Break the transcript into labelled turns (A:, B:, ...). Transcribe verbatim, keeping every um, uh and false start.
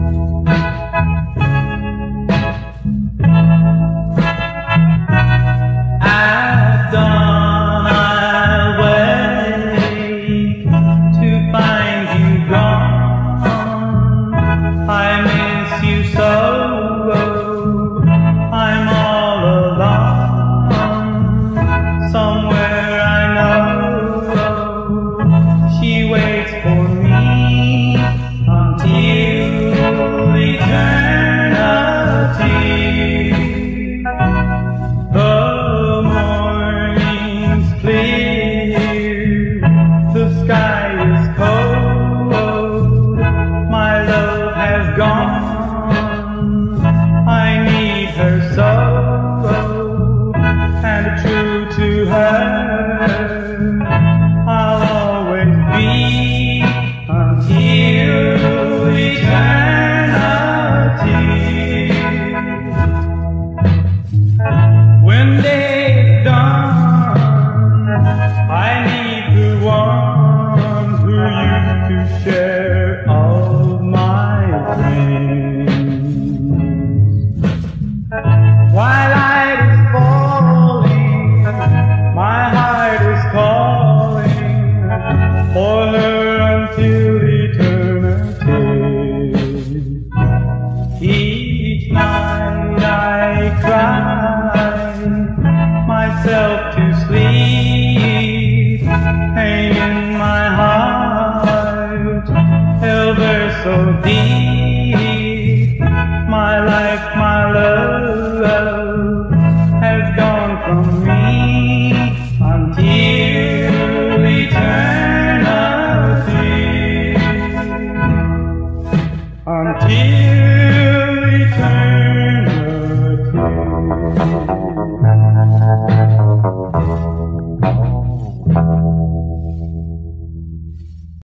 A: At dawn I'll wake to find you gone. I miss you so, I'm all alone. Somewhere I know she waits for me until eternity. The morning's clear, the sky is cold, my love has gone, I need her so, and true to her I'll always be until eternity. When day's done, I need the one who used to share all of my dreams. While light is falling, my heart is calling for her until eternity. Each night I cry myself to sleep, pain in my heart held her so deep. My life, my love has gone from me until eternity. Until